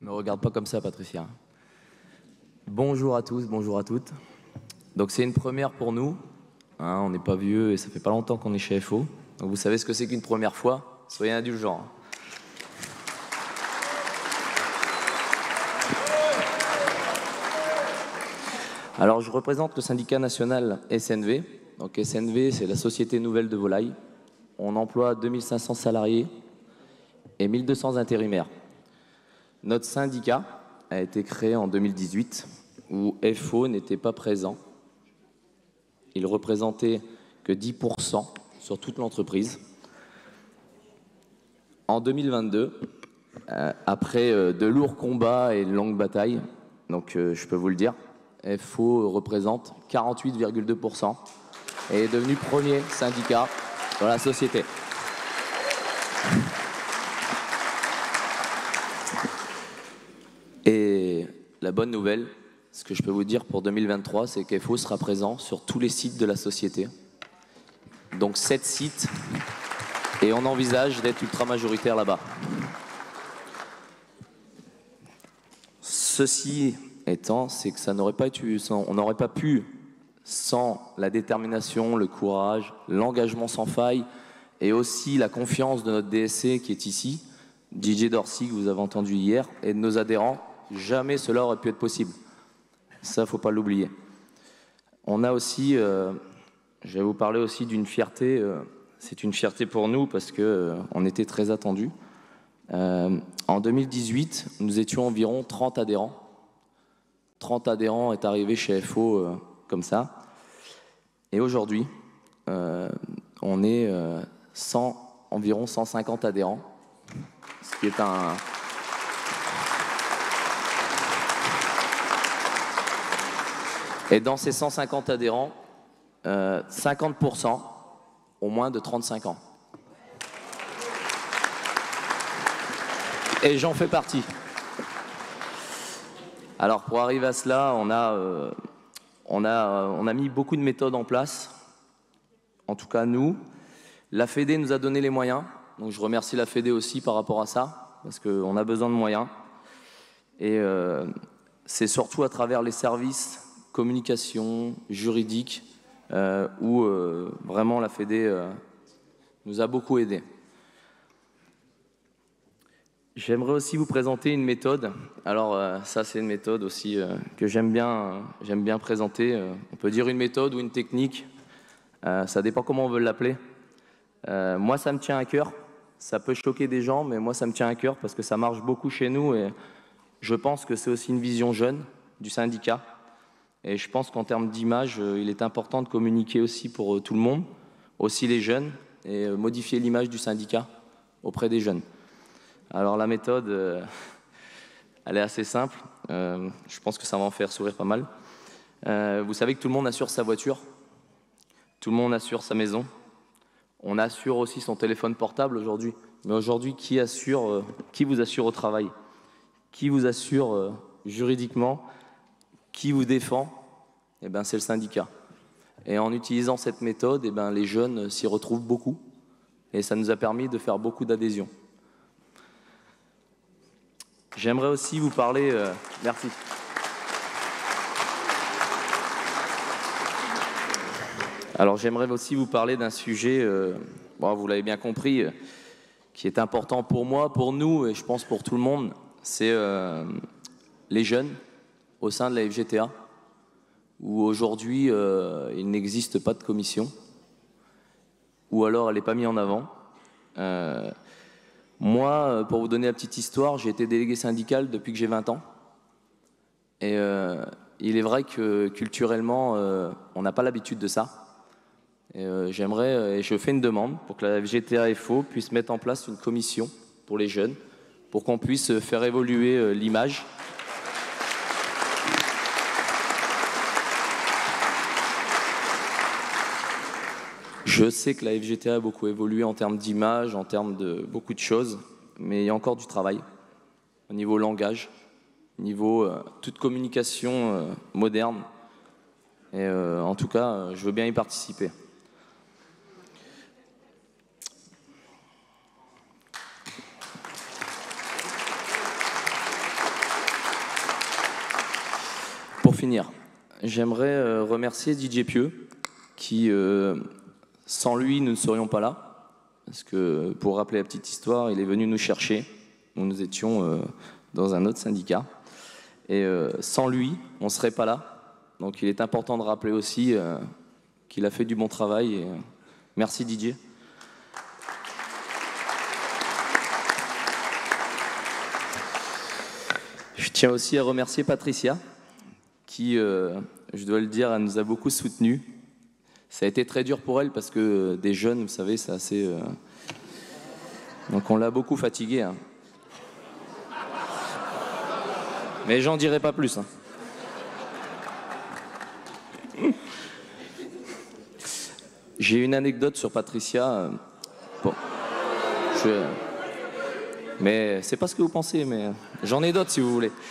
Me regarde pas comme ça, Patricia. Bonjour à tous, bonjour à toutes. Donc c'est une première pour nous. Hein, on n'est pas vieux et ça fait pas longtemps qu'on est chez FO. Donc vous savez ce que c'est qu'une première fois. Soyez indulgents. Alors je représente le syndicat national SNV. Donc SNV, c'est la Société Nouvelle de Volaille. On emploie 2500 salariés et 1200 intérimaires. Notre syndicat a été créé en 2018 où FO n'était pas présent. Il représentait que 10% sur toute l'entreprise. En 2022, après de lourds combats et de longues batailles, donc je peux vous le dire, FO représente 48,2% et est devenu premier syndicat dans la société. Et la bonne nouvelle, ce que je peux vous dire pour 2023, c'est qu'FO sera présent sur tous les sites de la société. Donc 7 sites, et on envisage d'être ultra majoritaire là-bas. Ceci étant, c'est que on n'aurait pas pu, sans la détermination, le courage, l'engagement sans faille, et aussi la confiance de notre DSC qui est ici, DJ Dorsey, que vous avez entendu hier, et de nos adhérents, jamais cela aurait pu être possible. Ça, faut pas l'oublier. On a aussi, je vais vous parler aussi d'une fierté, c'est une fierté pour nous parce qu'on était très attendus. En 2018, nous étions environ 30 adhérents. 30 adhérents est arrivé chez FO comme ça. Et aujourd'hui, on est environ 150 adhérents, ce qui est un... Et dans ces 150 adhérents, 50% ont moins de 35 ans. Et j'en fais partie. Alors pour arriver à cela, on a mis beaucoup de méthodes en place. En tout cas nous. La Fédé nous a donné les moyens. Donc je remercie la Fédé aussi par rapport à ça, parce qu'on a besoin de moyens. Et c'est surtout à travers les services communication, juridique, où vraiment la Fédé nous a beaucoup aidés. J'aimerais aussi vous présenter une méthode. Alors ça c'est une méthode aussi que j'aime bien présenter. On peut dire une méthode ou une technique, ça dépend comment on veut l'appeler. Moi ça me tient à cœur, ça peut choquer des gens, mais moi ça me tient à cœur parce que ça marche beaucoup chez nous et je pense que c'est aussi une vision jeune du syndicat. Et je pense qu'en termes d'image, il est important de communiquer aussi pour tout le monde, aussi les jeunes, et modifier l'image du syndicat auprès des jeunes. Alors la méthode, elle est assez simple, je pense que ça va en faire sourire pas mal. Vous savez que tout le monde assure sa voiture, tout le monde assure sa maison, on assure aussi son téléphone portable aujourd'hui. Mais aujourd'hui, qui vous assure au travail? Qui vous assure juridiquement? Qui vous défend? Eh ben, c'est le syndicat. Et en utilisant cette méthode, eh ben, les jeunes s'y retrouvent beaucoup. Et ça nous a permis de faire beaucoup d'adhésions. J'aimerais aussi vous parler... merci. Alors j'aimerais aussi vous parler d'un sujet, bon, vous l'avez bien compris, qui est important pour moi, pour nous, et je pense pour tout le monde. C'est les jeunes au sein de la FGTA, où aujourd'hui il n'existe pas de commission, ou alors elle n'est pas mise en avant. Moi, pour vous donner la petite histoire, j'ai été délégué syndical depuis que j'ai 20 ans. Et il est vrai que culturellement, on n'a pas l'habitude de ça. J'aimerais, et je fais une demande pour que la FGTA FO puisse mettre en place une commission pour les jeunes, pour qu'on puisse faire évoluer l'image. Je sais que la FGTA a beaucoup évolué en termes d'image, en termes de beaucoup de choses, mais il y a encore du travail au niveau langage, au niveau toute communication moderne. Et en tout cas, je veux bien y participer. pour finir, j'aimerais remercier DJ Pieux, qui, sans lui, nous ne serions pas là. Parce que, pour rappeler la petite histoire, il est venu nous chercher. Nous étions dans un autre syndicat. Et sans lui, on ne serait pas là. Donc il est important de rappeler aussi qu'il a fait du bon travail. Et, merci DJ. Je tiens aussi à remercier Patricia, qui, je dois le dire, elle nous a beaucoup soutenus. Ça a été très dur pour elle parce que des jeunes, vous savez, c'est assez... Donc on l'a beaucoup fatiguée. Hein. Mais j'en dirai pas plus. Hein. J'ai une anecdote sur Patricia. Bon, mais c'est pas ce que vous pensez, mais j'en ai d'autres si vous voulez.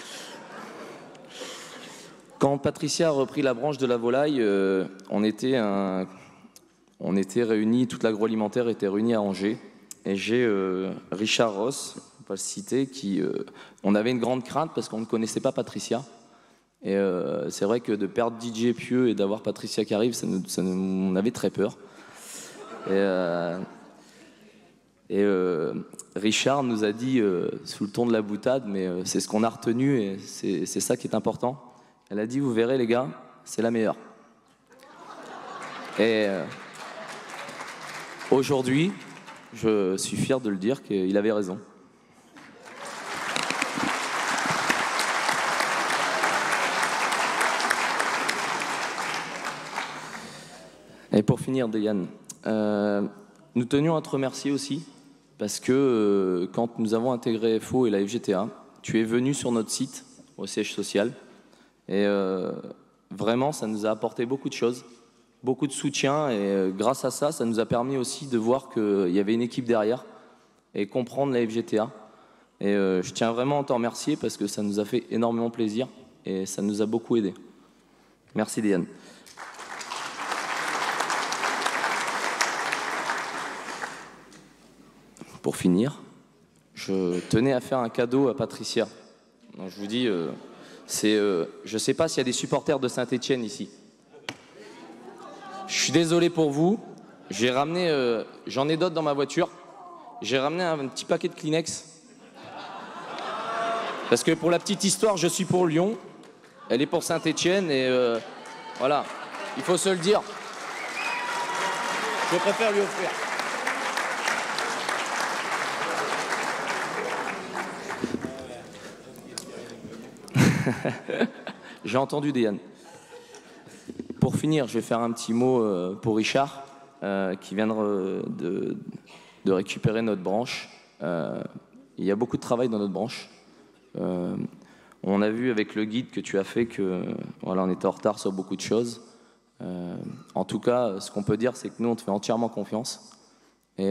Quand Patricia a repris la branche de la volaille, on était réunis, toute l'agroalimentaire était réunie à Angers. Et j'ai Richard Ross, on va pas le citer, qui, on avait une grande crainte parce qu'on ne connaissait pas Patricia. Et c'est vrai que de perdre DJ Pieux et d'avoir Patricia qui arrive, on avait très peur. Et Richard nous a dit, sous le ton de la boutade, mais c'est ce qu'on a retenu et c'est ça qui est important. Elle a dit, vous verrez les gars, c'est la meilleure. Et aujourd'hui, je suis fier de le dire qu'il avait raison. Et pour finir, Diane, nous tenions à te remercier aussi, parce que quand nous avons intégré FO et la FGTA, tu es venu sur notre site, au siège social, et vraiment, ça nous a apporté beaucoup de choses, beaucoup de soutien, et grâce à ça, ça nous a permis aussi de voir qu'il y avait une équipe derrière, et comprendre la FGTA. Et je tiens vraiment à t'en remercier, parce que ça nous a fait énormément plaisir, et ça nous a beaucoup aidé. Merci, Diane. Pour finir, je tenais à faire un cadeau à Patricia. Donc, je vous dis, je ne sais pas s'il y a des supporters de Saint-Étienne ici. Je suis désolé pour vous. J'ai ramené, j'en ai d'autres dans ma voiture. J'ai ramené un petit paquet de Kleenex. Parce que pour la petite histoire, je suis pour Lyon. Elle est pour Saint-Étienne et voilà, il faut se le dire. Je préfère lui offrir. J'ai entendu Diane. Pour finir, je vais faire un petit mot pour Richard, qui vient de récupérer notre branche. Il y a beaucoup de travail dans notre branche. On a vu avec le guide que tu as fait que voilà, on était en retard sur beaucoup de choses. En tout cas, ce qu'on peut dire, c'est que nous, on te fait entièrement confiance. Et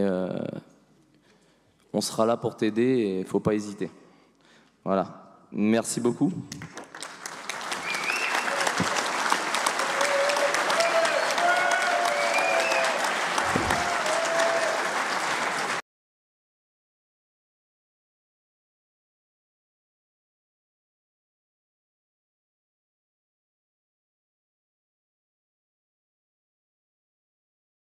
on sera là pour t'aider et il ne faut pas hésiter. Voilà. Merci beaucoup.